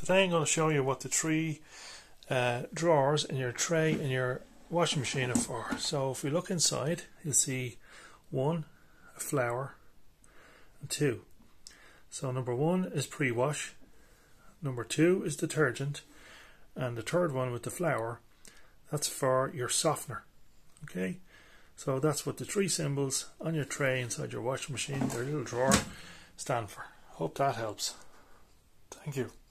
today I'm going to show you what the three drawers in your tray in your washing machine are for. So if we look inside, you'll see 1, a flour, and 2. So number 1 is pre-wash, number 2 is detergent, and the third one with the flour, that's for your softener. Okay, so that's what the three symbols on your tray inside your washing machine, their little drawer, stand for. Hope that helps. Thank you.